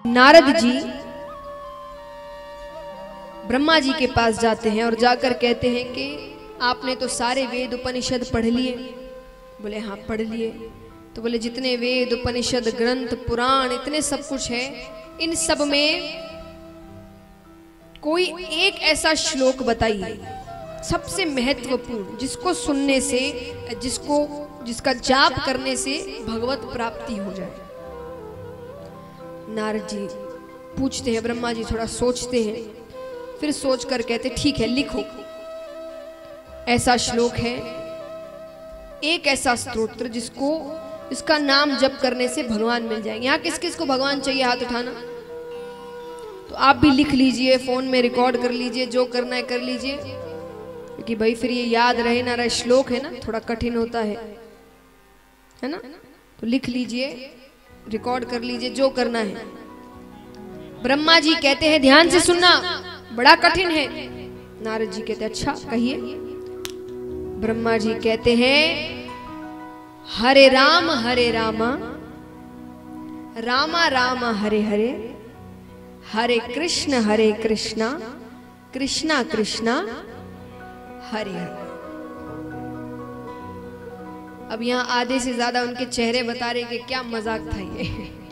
नारद जी ब्रह्मा जी के पास जाते हैं और जाकर कहते हैं कि आपने तो सारे वेद उपनिषद पढ़ लिए। बोले हाँ पढ़ लिए। तो बोले जितने वेद उपनिषद ग्रंथ पुराण इतने सब कुछ है, इन सब में कोई एक ऐसा श्लोक बताइए सबसे महत्वपूर्ण, जिसको सुनने से, जिसका जाप करने से भगवत प्राप्ति हो जाए। नारद जी पूछते हैं, ब्रह्मा जी थोड़ा सोचते हैं, फिर सोचकर कहते ठीक है लिखो। ऐसा श्लोक है, एक ऐसा स्तोत्र इसका नाम जप करने से भगवान मिल जाएंगे। यहाँ किस किस को भगवान चाहिए हाथ उठाना। तो आप भी लिख लीजिए, फोन में रिकॉर्ड कर लीजिए, जो करना है कर लीजिए, क्योंकि भाई फिर ये याद रहे ना रहे। श्लोक है ना, थोड़ा कठिन होता है ना। तो लिख लीजिए, रिकॉर्ड कर लीजिए, जो करना है। ब्रह्मा जी कहते हैं ध्यान से सुनना, बड़ा कठिन है। नारद जी कहते अच्छा कहिए। ब्रह्मा जी कहते हैं हरे राम रामा रामा हरे हरे, हरे कृष्णा कृष्णा कृष्णा हरे हरे। अब यहाँ आधे से ज्यादा उनके चेहरे बता रहे कि क्या मजाक था ये।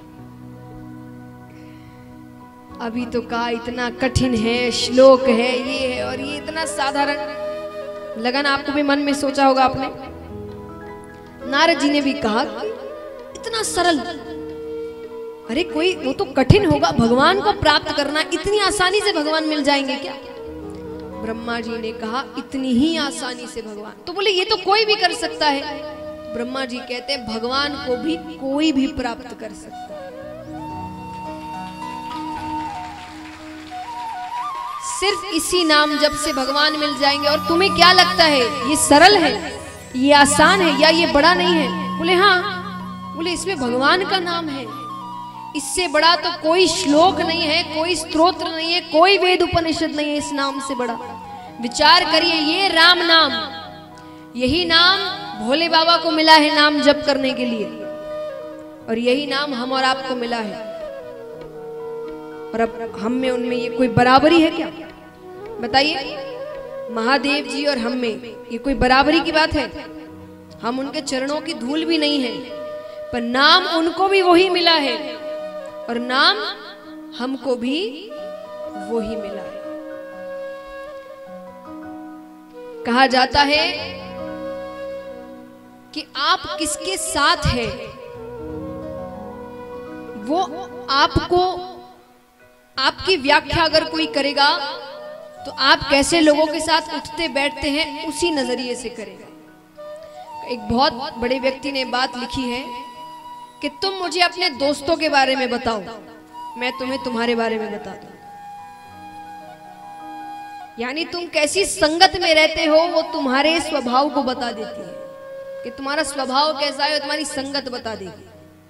अभी तो कहा इतना कठिन है, श्लोक है, ये है, और ये इतना साधारण लगा ना। आपको भी मन में सोचा होगा आपने। नारद जी ने भी कहा इतना सरल, अरे कोई वो तो कठिन होगा, भगवान को प्राप्त करना इतनी आसानी से भगवान मिल जाएंगे क्या। ब्रह्मा जी ने कहा इतनी ही आसानी से भगवान। तो बोले ये तो कोई भी कर सकता है। ब्रह्मा जी कहते हैं भगवान को भी कोई भी प्राप्त कर सकता है। सिर्फ इसी नाम जप से भगवान मिल जाएंगे। और तुम्हें क्या लगता है ये सरल है, ये आसान है, या ये बड़ा नहीं है। बोले हाँ। बोले इसमें भगवान का नाम है, इससे बड़ा तो कोई श्लोक नहीं है, कोई स्तोत्र नहीं है, कोई वेद उपनिषद नहीं है इस नाम से बड़ा। विचार करिए, ये राम नाम, यही नाम भोले बाबा को मिला है नाम जप करने के लिए, और यही नाम हम और आपको मिला है। और अब हम में उनमें ये कोई बराबरी है क्या? बताइए, महादेव जी और हम में ये कोई बराबरी की बात है? हम उनके चरणों की धूल भी नहीं है, पर नाम उनको भी वही मिला है और नाम हमको भी वही मिला है। कहा जाता है कि आप किसके साथ हैं वो आपको, आपकी व्याख्या अगर कोई करेगा तो आप कैसे लोगों के साथ उठते बैठते हैं उसी नजरिए से करेगा। एक बहुत बड़े व्यक्ति ने बात लिखी है कि तुम मुझे अपने दोस्तों के बारे में बताओ, मैं तुम्हें तुम्हारे बारे में बता दूं। यानी तुम कैसी संगत में रहते हो वो तुम्हारे स्वभाव को बता देती है कि तुम्हारा स्वभाव कैसा है, तुम्हारी संगत बता देगी।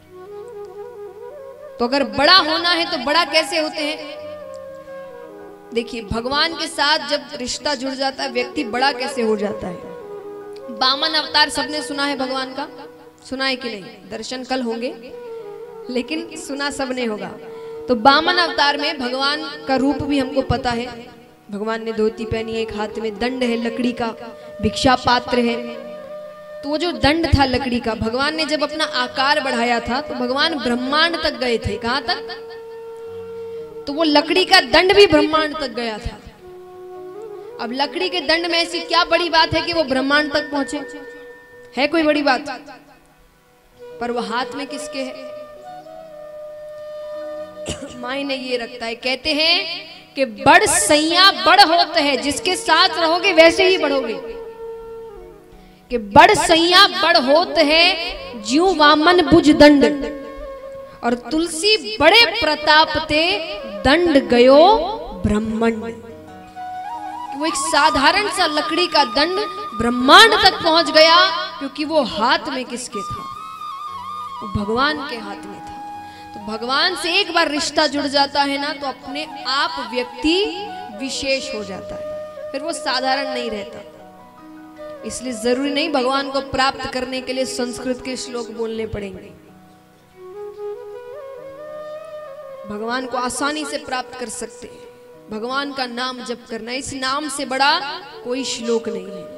तो अगर बड़ा होना है तो बड़ा कैसे होते हैं? देखिए, भगवान के साथ जब रिश्ता जुड़ जाता है व्यक्ति बड़ा कैसे हो जाता है। वामन अवतार सबने सुना है भगवान का, सुना है कि नहीं? दर्शन कल होंगे, लेकिन सुना सबने होगा। तो वामन अवतार में भगवान का रूप भी हमको पता है। भगवान ने धोती पहनी है, एक हाथ में दंड है लकड़ी का, भिक्षा पात्र है। तो वो जो दंड था लकड़ी का, भगवान ने जब अपना आकार बढ़ाया था तो भगवान ब्रह्मांड तक गए थे। कहां तक? तो वो लकड़ी का दंड भी ब्रह्मांड तक गया था। अब लकड़ी के दंड में ऐसी क्या बड़ी बात है कि वो ब्रह्मांड तक पहुंचे? है कोई बड़ी बात? पर वो हाथ में किसके है? मायने ये रखता है। कहते हैं कि बड़ सैया बड़ होते हैं, जिसके साथ रहोगे वैसे ही बढ़ोगे। कि बड़ सैया बड़ होत है ज्यों वामन बुझ दंड, और तुलसी बड़े प्रताप ते दंड गयो ब्रह्मांड। वो एक साधारण सा लकड़ी का दंड ब्रह्मांड तक पहुंच गया, क्योंकि वो हाथ में किसके था? वो भगवान के हाथ में था। तो भगवान से एक बार रिश्ता जुड़ जाता है ना, तो अपने आप व्यक्ति विशेष हो जाता है, फिर वो साधारण नहीं रहता। इसलिए जरूरी नहीं भगवान को प्राप्त करने के लिए संस्कृत के श्लोक बोलने पड़ेंगे। भगवान को आसानी से प्राप्त कर सकते हैं। भगवान का नाम जप करना, इस नाम से बड़ा कोई श्लोक नहीं है।